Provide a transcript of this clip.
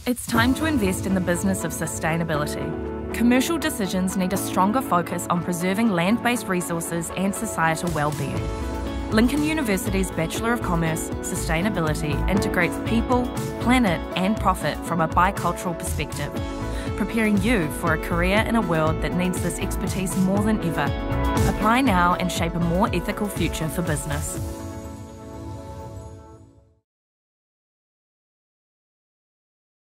It's time to invest in the business of sustainability. Commercial decisions need a stronger focus on preserving land-based resources and societal well-being. Lincoln University's Bachelor of Commerce Sustainability integrates people, planet and profit from a bicultural perspective, preparing you for a career in a world that needs this expertise more than ever. Apply now and shape a more ethical future for business.